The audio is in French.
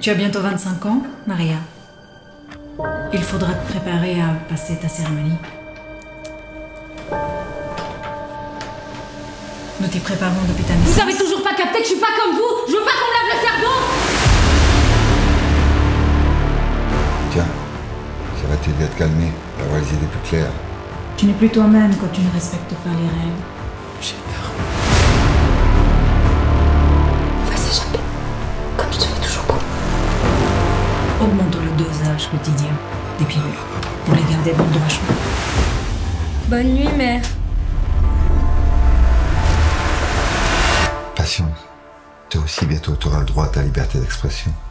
Tu as bientôt 25 ans, Maria. Il faudra te préparer à passer ta cérémonie. Nous t'y préparons depuis ta naissance. Vous avez toujours pas capté que je suis pas comme vous. Je veux pas qu'on me lave le cerveau. Tiens, ça va t'aider à te calmer, à avoir les idées plus claires. Tu n'es plus toi-même quand tu ne respectes pas les règles. J'ai peur. On va s'échapper. Comme je te l'ai toujours promis. Augmentons le dosage quotidien des pilules pour les garder dans le droit chemin. Bonne nuit, mère. Patience. Toi aussi, bientôt, tu auras le droit à ta liberté d'expression.